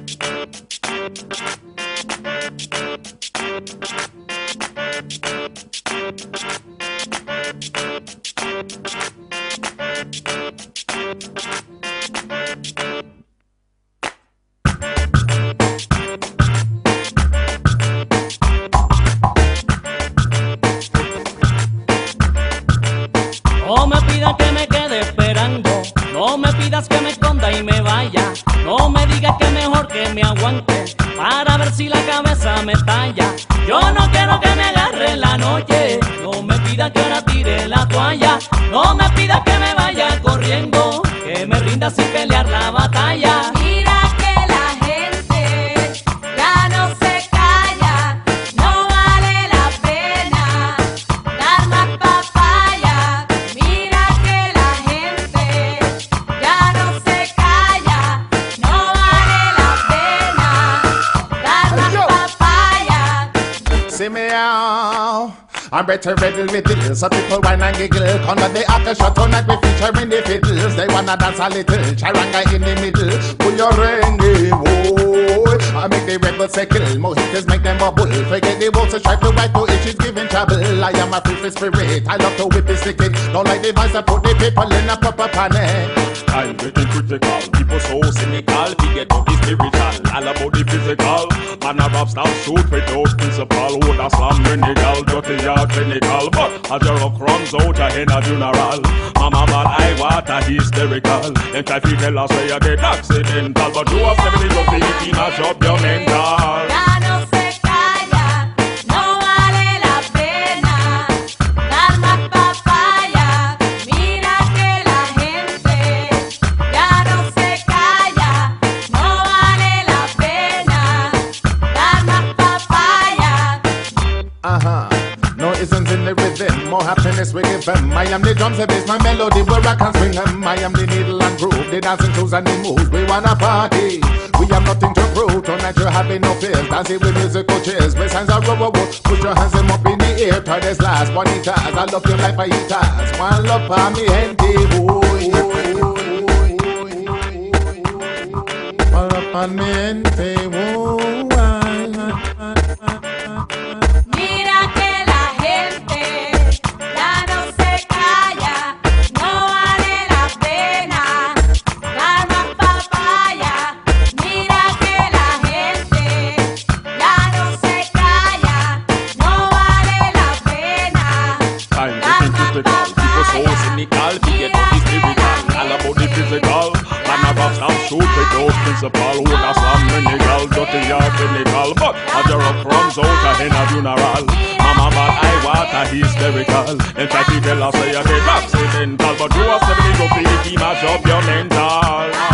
No me pidas que me quede esperando, no me pidas que me esconda y me vaya, no me digas que mejor que me aguante para ver si la cabeza me talla. Yo no quiero que me agarre en la noche, no me pidas que ahora tire la toalla, no me pidas que me vaya corriendo, que me rinda sin pelear la batalla. Mira que la gente ya no se calla, no vale la pena dar más papaya. Mira que la gente ya no se calla, no vale la pena dar más papaya. See me out. I'm better ready with it. Some people whine and giggle. Come on the after shot tonight we featuring the fiddles. They wanna dance a little. Charanga in the middle. Pull your ring, whoa. I make the rebels circle. Mojitos make them bubble. Forget the walls to strive to right to it. She's giving trouble. I am a free spirit. I love to whip it, stick it. Don't like the vice to put the people in a proper panic. I'm getting critical. People so cynical. Forget about the spiritual. All about the physical. Man a rap style shoot without principle. Would a slam minigal. Dirty yard clinical. But a jerk runs out a in a funeral. Mama bad I water hysterical. And try to tell us where you get accidental. But you have 70 of the team mash up your mental. Ya no se calla, no vale la pena dar más papaya. Mira que la gente ya no se calla, no vale la pena dar más papaya. No isn't in the rhythm, more happiness we give them. I am the drums, the bass, my melody where I can swing them. I am the needle and groove, the dancing shoes and the moves. We wanna party, we have nothing to prove. Tonight you're having no fears, dancing with musical chairs. My hands are rubber, put your hands them up in the air. Try this last, bonitas, I love your life, fajitas. One love for me, gente, one love for me, gente, Mira que la gente ya no se calla, no vale la pena dar más papaya. Mira que la gente ya no se calla, no vale la pena I'm dar getting más critical. People so papaya. cynical. Forget about the spiritual. All about the physical. Man a rap style shoot without principle. Would a slam minigal. Dirty yard clinical. But a jerk runs out a in a funeral. Mama bad I water hysterical. And try to tell us where you get accidental. But you have 70 of the team mash up your mental.